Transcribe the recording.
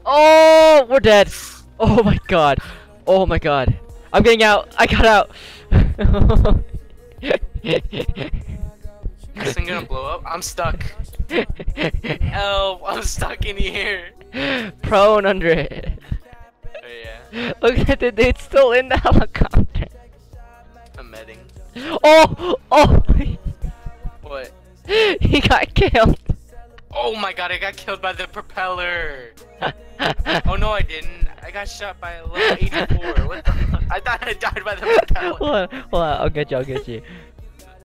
Oh, we're dead. Oh my god. Oh my god. I'm getting out. I got out. This thing gonna blow up? I'm stuck. Help! I'm stuck in here. Prone under it. Oh yeah. Look at it. It's still in the helicopter. I'm medding. Oh! Oh! What? He got killed. Oh my god, I got killed by the propeller. Oh no, I didn't. I got shot by a level 84. What the? I thought I died by the propeller. Hold on. Hold on. I'll get you. I'll get you.